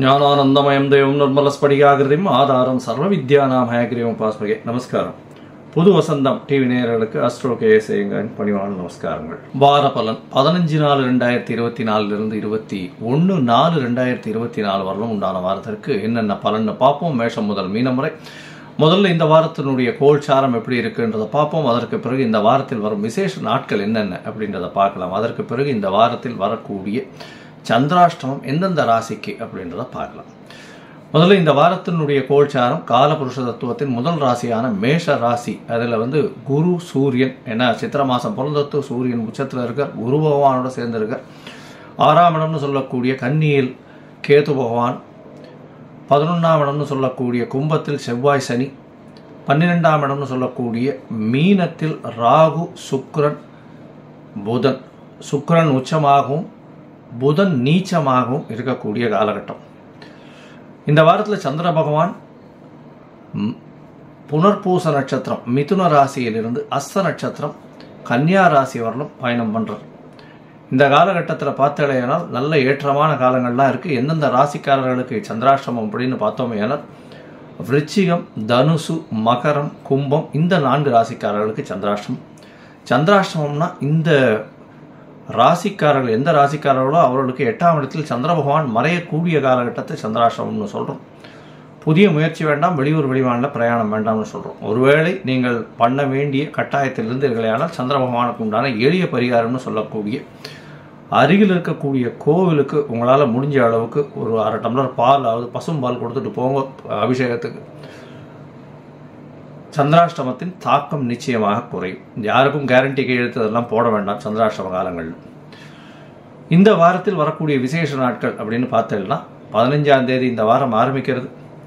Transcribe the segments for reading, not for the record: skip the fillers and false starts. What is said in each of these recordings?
ஞானானந்தமயம் தேவம் நிர்மலஸ்படிகாகிருதிம் ஆதாரம் சர்வ வித்யானாம் ஹயக்ரீவம் பாஸ்மகே. நமஸ்காரம். புது வசந்தம் டிவி நேயர்களுக்கு அஸ்ட்ரோ கேஎஸ்ஐயின் பணிவான நமஸ்காரங்கள். வார பலன் 15/4/2024 21/4/2024 வரலும் உண்டான வாரத்திற்கு என்னென்ன பலன்னு பார்ப்போம். மேஷம் முதல் மீனம் வரை. முதல்ல இந்த வாரத்தினுடைய கோல்சாரம் எப்படி இருக்குன்றதை பார்ப்போம். அதற்கு பிறகு இந்த வாரத்தில் வரும் விசேஷ நாட்கள் என்னென்ன அப்படின்றத பார்க்கலாம். அதற்கு பிறகு இந்த வாரத்தில் வரக்கூடிய சந்திராஷ்டமம் எந்தெந்த ராசிக்கு அப்படின்றத பார்க்கலாம். முதல்ல இந்த வாரத்தினுடைய கோல்சாரம் காலபுருஷ தத்துவத்தின் முதல் ராசியான மேஷ ராசி. அதில் குரு சூரியன், ஏன்னா சித்திர மாதம் பிறந்தத்து சூரியன் உச்சத்தில் இருக்கார், குரு பகவானோட சேர்ந்து இருக்கார். 6ஆம் இடம்னு சொல்லக்கூடிய கன்னியில் கேது பகவான், 11ஆம் இடம்னு சொல்லக்கூடிய கும்பத்தில் செவ்வாய் சனி, 12ஆம் இடம்னு சொல்லக்கூடிய மீனத்தில் ராகு சுக்கிரன் புதன். சுக்கிரன் உச்சமாகவும் புதன் நீச்சமாகவும் இருக்கக்கூடிய காலகட்டம். இந்த வாரத்தில் சந்திர பகவான் புனர்பூச நட்சத்திரம் மிதுன ராசியிலிருந்து அஸ்த நட்சத்திரம் கன்னியா ராசி வரலும் பயணம் பண்ணுறார். இந்த காலகட்டத்தில் பார்த்தாலேனால் நல்ல ஏற்றமான காலங்கள்லாம் இருக்குது. எந்தெந்த ராசிக்காரர்களுக்கு சந்திராஷ்டமம் அப்படின்னு பார்த்தோமே ஏனால் விருச்சிகம், தனுசு, மகரம், கும்பம் இந்த 4 ராசிக்காரர்களுக்கு சந்திராஷ்டமம். சந்திராஷ்டமம்னா இந்த ராசிக்காரர்கள் எந்த ராசிக்காரர்களோ அவர்களுக்கு 8ஆம் இடத்தில் சந்திர பகவான் மறையக்கூடிய காலகட்டத்தை சந்திராஷ்டமம்னு சொல்கிறோம். புதிய முயற்சி வேண்டாம், வெளியூர் வெளிமாநில பிரயாணம் வேண்டாம்னு சொல்கிறோம். ஒருவேளை நீங்கள் பண்ண வேண்டிய கட்டாயத்திலிருந்து இருக்கலையானால் சந்திர பகவானுக்கு உண்டான எளிய பரிகாரம்னு சொல்லக்கூடிய அருகில் இருக்கக்கூடிய கோவிலுக்கு உங்களால் முடிஞ்ச அளவுக்கு ஒரு 1/2 டம்ளர் பால், அதாவது பசும்பால் கொடுத்துட்டு போங்க அபிஷேகத்துக்கு. சந்திராஷ்டமத்தின் தாக்கம் நிச்சயமாக குறையும். யாருக்கும் கேரண்டி கையெழுத்து அதெல்லாம் போட வேண்டாம் சந்திராஷ்டம காலங்கள். இந்த வாரத்தில் வரக்கூடிய விசேஷ நாட்கள் அப்படின்னு பார்த்தீங்கன்னா 15ஆம் தேதி இந்த வாரம் ஆரம்பிக்கிறது.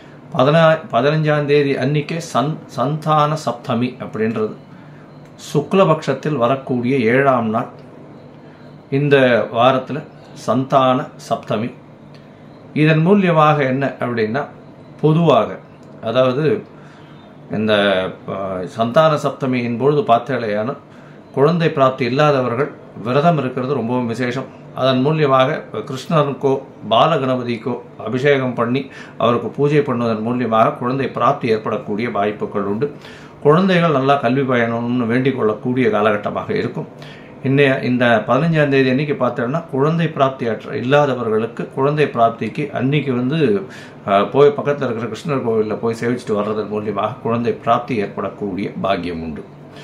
15ஆம் தேதி அன்னைக்கே சந்தான சப்தமி அப்படின்றது சுக்லபக்ஷத்தில் வரக்கூடிய 7ஆம் நாள். இந்த வாரத்தில் சந்தான சப்தமி. இதன் மூலியமாக என்ன அப்படின்னா, பொதுவாக அதாவது இந்த சந்தான சப்தமியின் பொழுது பார்த்தாலேயான குழந்தை பிராப்தி இல்லாதவர்கள் விரதம் இருக்கிறது ரொம்பவும் விசேஷம். அதன் மூலியமாக கிருஷ்ணனுக்கோ பாலகணபதிக்கோ அபிஷேகம் பண்ணி அவருக்கு பூஜை பண்ணுவதன் மூலியமாக குழந்தை பிராப்தி ஏற்படக்கூடிய வாய்ப்புகள் உண்டு. குழந்தைகள் நல்லா கல்வி பயணம்னு வேண்டிக் கொள்ளக்கூடிய காலகட்டமாக இருக்கும். இந்த 15ஆம் தேதி அன்னைக்கு பார்த்தோம்னா குழந்தை பிராப்தி இல்லாதவர்களுக்கு குழந்தை பிராப்திக்கு அன்னைக்கு போய் பக்கத்தில் இருக்கிற கிருஷ்ணர் கோவிலில் போய் சேவிச்சுட்டு வர்றதன் மூலியமாக குழந்தை பிராப்தி ஏற்படக்கூடிய பாக்கியம் உண்டு.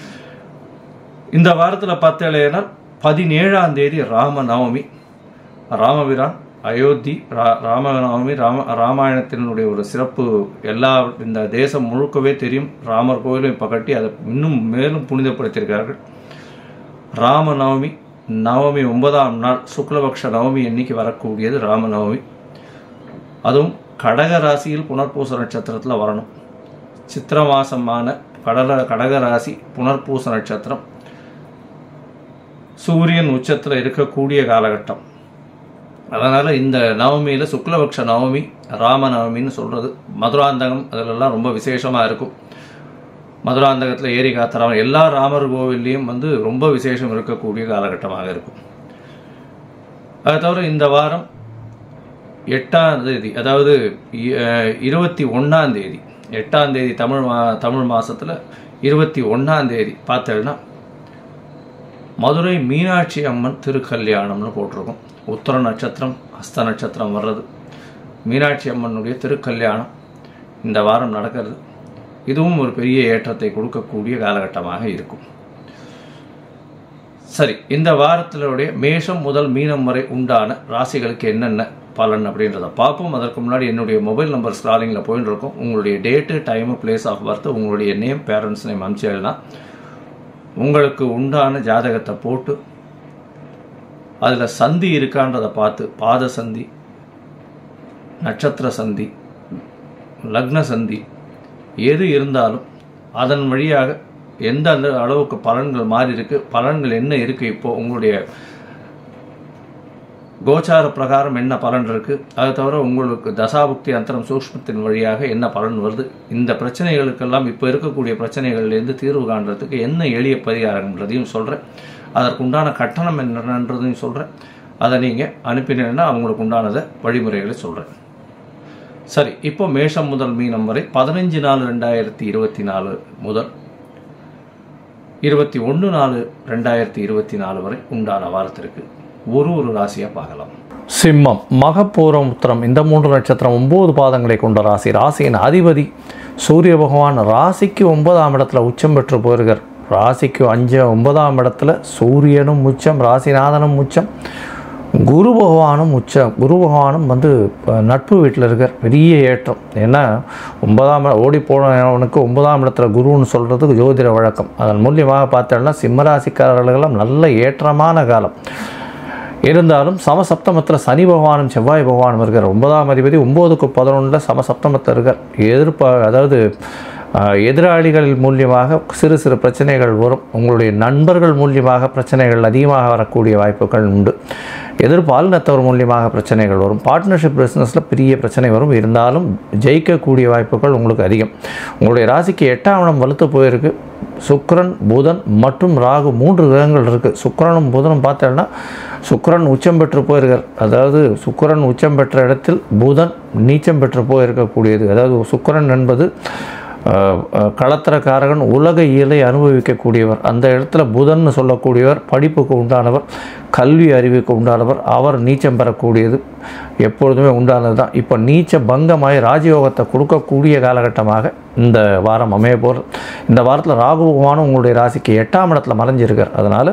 இந்த வாரத்தில் பார்த்தேன்னா 17ஆம் தேதி ராமநவமி. ராமபிரான் அயோத்தி ராமநவமி ராமாயணத்தினுடைய ஒரு சிறப்பு இந்த தேசம் முழுக்கவே தெரியும். ராமர் கோவிலும் இப்போ கட்டி அதை இன்னும் மேலும் புனிதப்படுத்தியிருக்கார்கள். ராமநவமி, நவமி 9ஆம் நாள் சுக்லபக்ஷ நவமி அன்னைக்கு வரக்கூடியது ராமநவமி. அதுவும் கடக ராசியில் புனர்பூச நட்சத்திரத்தில் வரணும். சித்திர மாசமான கடக ராசி புனர்பூச நட்சத்திரம் சூரியன் உச்சத்தில் இருக்கக்கூடிய காலகட்டம். அதனால் இந்த நவமியில் சுக்லபக்ஷ நவமி ராமநவமின்னு சொல்கிறது. மதுராந்தகம் அதிலெல்லாம் ரொம்ப விசேஷமாக இருக்கும். மதுராந்தகத்தில் ஏரி காத்தராமன் எல்லா ராமர் கோவில்லையும் ரொம்ப விசேஷம் இருக்கக்கூடிய காலகட்டமாக இருக்கும். அதை தவிர இந்த வாரம் 8ஆம் தேதி, அதாவது 21ஆம் தேதி, 8ஆம் தேதி தமிழ் மாதத்தில் 21ஆம் தேதி பார்த்தேன்னா மதுரை மீனாட்சி அம்மன் திருக்கல்யாணம்னு போட்டிருக்கோம். உத்தர நட்சத்திரம் ஹஸ்த நட்சத்திரம் வர்றது. மீனாட்சி அம்மனுடைய திருக்கல்யாணம் இந்த வாரம் நடக்கிறது. இதுவும் ஒரு பெரிய ஏற்றத்தை கொடுக்கக்கூடிய காலகட்டமாக இருக்கும். சரி, இந்த வாரத்தினுடைய மேஷம் முதல் மீனம் வரை உண்டான ராசிகளுக்கு என்னென்ன பலன் அப்படின்றத பார்ப்போம். அதற்கு முன்னாடி என்னுடைய மொபைல் நம்பர் ஸ்க்ராலிங்கில் போயிட்டு இருக்கோம். உங்களுடைய date, time, place of birth, உங்களுடைய நேம், பேரண்ட்ஸ் நேம் அனுப்பிச்சேன்னா உங்களுக்கு உண்டான ஜாதகத்தை போட்டு அதில் சந்தி இருக்கான்றதை பார்த்து பாத சந்தி, நட்சத்திர சந்தி, லக்ன சந்தி எது இருந்தாலும் அதன் வழியாக எந்த அளவுக்கு பலன்கள் மாறி இருக்கு, பலன்கள் என்ன இருக்குது, இப்போது உங்களுடைய கோச்சார பிரகாரம் என்ன பலன் இருக்குது, அதை தவிர உங்களுக்கு தசாபுக்தி அந்தரம் சூக்ஷ்மத்தின் வழியாக என்ன பலன் வருது, இந்த பிரச்சனைகளுக்கெல்லாம் இப்போ இருக்கக்கூடிய பிரச்சனைகள்லேருந்து தீர்வு காண்றதுக்கு என்ன எளிய பரிகாரம்ன்றதையும் சொல்கிறேன். அதற்குண்டான கட்டணம் என்னன்றதையும் சொல்கிறேன். அதை நீங்கள் அனுப்பினீங்கன்னா அவங்களுக்கு உண்டானதை வழிமுறைகளை சொல்கிறேன். சரி, இப்போ மேஷம் முதல் மீனம் வரை 15/4/2024 முதல் 21/4/2024 வரை உண்டான வாரத்திற்கு ஒரு ராசியாக பார்க்கலாம். சிம்மம், மகப்பூரம், உத்திரம் இந்த 3 நட்சத்திரம் 9 பாதங்களை கொண்ட ராசி. ராசியின் அதிபதி சூரிய பகவான் ராசிக்கு 9ஆம் இடத்துல உச்சம் பெற்று போயிருக்கார். ராசிக்கு 9ஆம் இடத்துல சூரியனும் உச்சம், ராசிநாதனும் உச்சம், குரு பகவானும் உச்சம். குரு பகவானும் நட்பு வீட்டில் இருக்கார். பெரிய ஏற்றம். ஏன்னா 9ஆம் ஓடி போனவனுக்கு 9ஆம் இடத்துல குருன்னு சொல்கிறதுக்கு ஜோதிட வழக்கம். அதன் மூலியமாக பார்த்தோம்னா சிம்மராசிக்காரர்களுக்கெல்லாம் நல்ல ஏற்றமான காலம். இருந்தாலும் சமசப்தமத்தில் சனி பகவானும் செவ்வாய் பகவானும் இருக்கார். 9ஆம் அதிபதி 9க்கு 11 சமசப்தமத்தில் இருக்கார். அதாவது எதிராளிகள் மூலியமாக சிறு சிறு பிரச்சனைகள் வரும். உங்களுடைய நண்பர்கள் மூலியமாக பிரச்சனைகள் அதிகமாக வரக்கூடிய வாய்ப்புகள் உண்டு. எதிர்பாலினத்தவர் மூலியமாக பிரச்சனைகள் வரும். பார்ட்னர்ஷிப் பிஸ்னஸில் பெரிய பிரச்சனை வரும். இருந்தாலும் ஜெயிக்கக்கூடிய வாய்ப்புகள் உங்களுக்கு அதிகம். உங்களுடைய ராசிக்கு 8ஆம் இடம் வலுத்து போயிருக்கு. சுக்கிரன், புதன் மற்றும் ராகு 3 கிரகங்கள் இருக்குது. சுக்கிரனும் புதனும் பார்த்தோன்னா சுக்கிரன் உச்சம் பெற்று போயிருக்கார். அதாவது சுக்கிரன் உச்சம் பெற்ற இடத்தில் புதன் நீச்சம் பெற்று போயிருக்கக்கூடியது. அதாவது சுக்கிரன் என்பது களத்திரக்காரகன், உலக இயலை அனுபவிக்கக்கூடியவர். அந்த இடத்துல புதன் சொல்லக்கூடியவர் படிப்புக்கு உண்டானவர், கல்வி அறிவுக்கு உண்டானவர். அவர் நீச்சம் பெறக்கூடியது எப்பொழுதுமே உண்டானது தான். இப்போ நீச்ச பங்கமாய் ராஜயோகத்தை கொடுக்கக்கூடிய காலகட்டமாக இந்த வாரம் அமைய போகிறது. இந்த வாரத்தில் ராகு பகவானும் உங்களுடைய ராசிக்கு 8ஆம் இடத்துல மறைஞ்சிருக்கார். அதனால்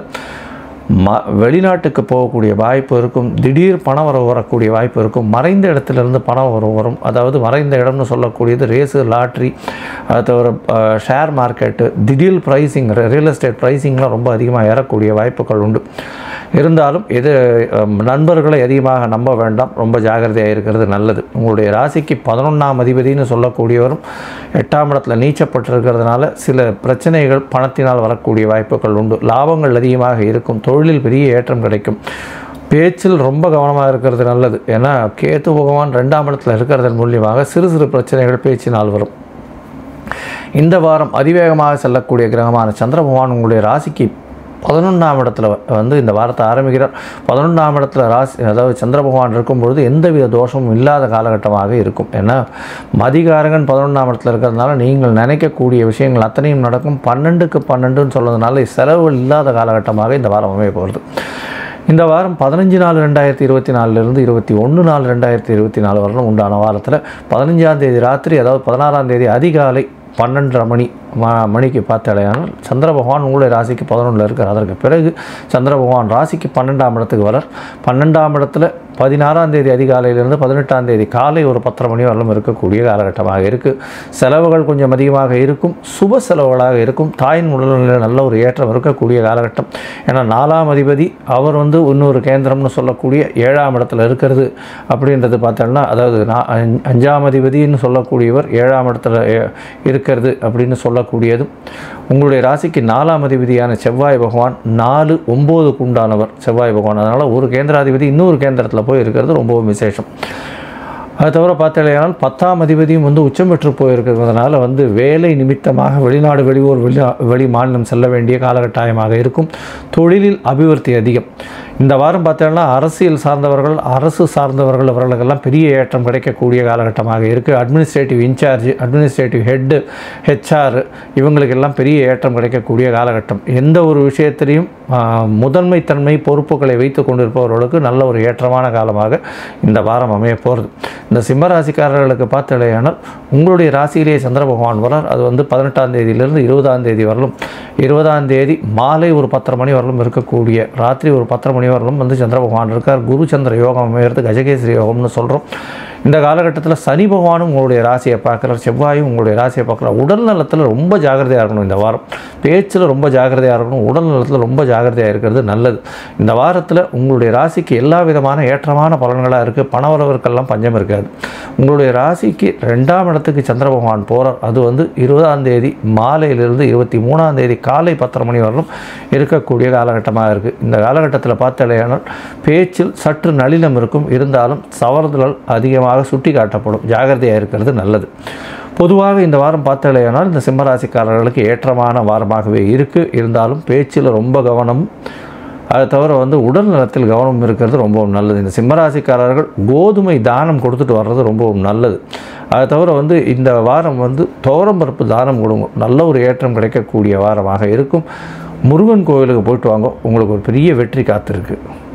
வெளிநாட்டுக்கு போகக்கூடிய வாய்ப்பு இருக்கும். திடீர் பணம் வரக்கூடிய வாய்ப்பு இருக்கும். மறைந்த இடத்துலேருந்து பணம் வரும். அதாவது மறைந்த இடம்னு சொல்லக்கூடியது ரேஸு, லாட்ரி, அது தவிர ஷேர் மார்க்கெட்டு, திடீர் ப்ரைஸிங், ரியல் எஸ்டேட் ப்ரைஸிங்லாம் ரொம்ப அதிகமாக ஏறக்கூடிய வாய்ப்புகள் உண்டு. இருந்தாலும் நண்பர்களை அதிகமாக நம்ப வேண்டாம். ரொம்ப ஜாகிரதையாக இருக்கிறது நல்லது. உங்களுடைய ராசிக்கு 11ஆம் அதிபதினு சொல்லக்கூடியவரும் 8ஆம் இடத்துல நீச்சப்பட்டிருக்கிறதுனால சில பிரச்சனைகள் பணத்தினால் வரக்கூடிய வாய்ப்புகள் உண்டு. லாபங்கள் அதிகமாக இருக்கும். தொழிலில் பெரிய ஏற்றம் கிடைக்கும். பேச்சில் ரொம்ப கவனமாக இருக்கிறது நல்லது. ஏன்னா கேத்து பகவான் 2ஆம் இடத்துல இருக்கிறதன் மூலியமாக சிறு சிறு பிரச்சனைகள் பேச்சினால் வரும். இந்த வாரம் அதிவேகமாக செல்லக்கூடிய கிரகமான சந்திர பகவான் உங்களுடைய ராசிக்கு 11ஆம் இடத்துல இந்த வாரத்தை ஆரம்பிக்கிறார். 11ஆம் இடத்துல அதாவது சந்திர பகவான் இருக்கும்பொழுது எந்தவித தோஷமும் இல்லாத காலகட்டமாக இருக்கும். ஏன்னா மதிகாரகன் 11ஆம் இடத்துல இருக்கிறதுனால நீங்கள் நினைக்கக்கூடிய விஷயங்கள் அத்தனையும் நடக்கும். 12க்கு 12ன்னு சொல்கிறதுனால செலவுகள் இல்லாத காலகட்டமாக இந்த வாரம் அமைய போகிறது. இந்த வாரம் 15/4/2024 21/4/2024 வரலும் உண்டான வாரத்தில் 15ஆம் தேதி ராத்திரி, அதாவது 16ஆம் தேதி அதிகாலை 12:30 மணிக்கு பார்த்தாலேயானால் சந்திர பகவான் உங்களுடைய ராசிக்கு 11ல் இருக்கார். அதற்கு பிறகு சந்திர பகவான் ராசிக்கு 12ஆம் இடத்துக்கு வரார். 12ஆம் இடத்துல 16ஆம் தேதி அதிகாலையிலிருந்து 18ஆம் தேதி காலை ஒரு 10:30 மணி வரலும் இருக்கக்கூடிய காலகட்டமாக இருக்குது. செலவுகள் கொஞ்சம் அதிகமாக இருக்கும். சுப செலவுகளாக இருக்கும். தாயின் உடல்நிலையில் நல்ல ஒரு ஏற்றம் இருக்கக்கூடிய காலகட்டம். ஏன்னா 4ஆம் அதிபதி அவர் இன்னொரு கேந்திரம்னு சொல்லக்கூடிய 7ஆம் இடத்துல இருக்கிறது அப்படின்றது பார்த்தோம்னா, அதாவது 5ஆம் அதிபதினு சொல்லக்கூடியவர் 7ஆம் இடத்துல இருக்கிறது அப்படின்னு சொல்லக்கூடியதும் உங்களுடைய ராசிக்கு 4ஆம் அதிபதியான செவ்வாய் பகவான் 4-9க்கு உண்டானவர் செவ்வாய் பகவான். அதனால் ஒரு கேந்திராதிபதி இன்னொரு கேந்திரத்தில் போய் இருக்கிறது ரொம்பவும் விசேஷம். அது தவிர பார்த்தாலேயானால் 10ஆம் அதிபதியும் உச்சம் பெற்று போயிருக்கிறதுனால வேலை நிமித்தமாக வெளிநாடு, வெளியூர், வெளி மாநிலம் செல்ல வேண்டிய காலகட்டாயமாக இருக்கும். தொழிலில் அபிவிருத்தி அதிகம். இந்த வாரம் பார்த்தோம்னா அரசியல் சார்ந்தவர்கள், அரசு சார்ந்தவர்கள் அவர்களுக்கெல்லாம் பெரிய ஏற்றம் கிடைக்கக்கூடிய காலகட்டமாக இருக்குது. Administrative in charge, administrative head, HR இவங்களுக்கெல்லாம் பெரிய ஏற்றம் கிடைக்கக்கூடிய காலகட்டம். எந்த ஒரு விஷயத்திலையும் முதன்மைத்தன்மை பொறுப்புகளை வைத்து கொண்டிருப்பவர்களுக்கு நல்ல ஒரு ஏற்றமான காலமாக இந்த வாரம் அமைய போகிறது. இந்த சிம்மராசிக்காரர்களுக்கு பார்த்தாலேயானால் உங்களுடைய ராசியிலேயே சந்திர பகவான் வரார். அது 18ஆம் தேதியிலிருந்து 20ஆம் தேதி வரலும், 20ஆம் தேதி மாலை ஒரு 10:30 மணி வரலும் இருக்கக்கூடிய, ராத்திரி ஒரு 10:30 மணி வரலும் சந்திர பகவான் இருக்கார். குரு சந்திர யோகம் அமைகிறது, கஜகேசரி யோகம்னு சொல்கிறோம். இந்த காலகட்டத்தில் சனி பகவானும் உங்களுடைய ராசியை பார்க்குறார், செவ்வாயும் உங்களுடைய ராசியை பார்க்குறார். உடல் நலத்தில் ரொம்ப ஜாகிரதையாக இருக்கணும். இந்த வாரம் பேச்சில் ரொம்ப ஜாகிரதையாக இருக்கணும். உடல் நலத்தில் ரொம்ப ஜாகிரதையாக இருக்கிறது நல்லது. இந்த வாரத்தில் உங்களுடைய ராசிக்கு எல்லா விதமான ஏற்றமான பலன்களாக இருக்குது. பணவரவருக்கெல்லாம் பஞ்சம் இருக்காது. உங்களுடைய ராசிக்கு 2ஆம் இடத்துக்கு சந்திர பகவான் போகிறார். அது 20ஆம் தேதி மாலையிலிருந்து 23ஆம் தேதி காலை 10:30 மணி வரலும் இருக்கக்கூடிய காலகட்டமாக இருக்குது. இந்த காலகட்டத்தில் பார்த்தாலேயானால் பேச்சில் சற்று நளினம் இருக்கும். இருந்தாலும் சவறுதல் அதிகமாக சுட்டி காட்டப்படும். ஜாகிரதையாக இருக்கிறது நல்லது. பொதுவாக இந்த வாரம் பார்த்தாலேயானால் இந்த சிம்மராசிக்காரர்களுக்கு ஏற்றமான வாரமாகவே இருக்குது. இருந்தாலும் பேச்சில் ரொம்ப கவனம், அதை தவிர வந்து உடல் நலத்தில் கவனம் இருக்கிறது ரொம்பவும் நல்லது. இந்த சிம்மராசிக்காரர்கள் கோதுமை தானம் கொடுத்துட்டு வர்றது ரொம்பவும் நல்லது. அதை தவிர வந்து இந்த வாரம் வந்து துவரம்பருப்பு தானம் கொடுங்க, நல்ல ஒரு ஏற்றம் கிடைக்கக்கூடிய வாரமாக இருக்கும். முருகன் கோவிலுக்கு போயிட்டு வாங்க, உங்களுக்கு ஒரு பெரிய வெற்றி காத்திருக்கு.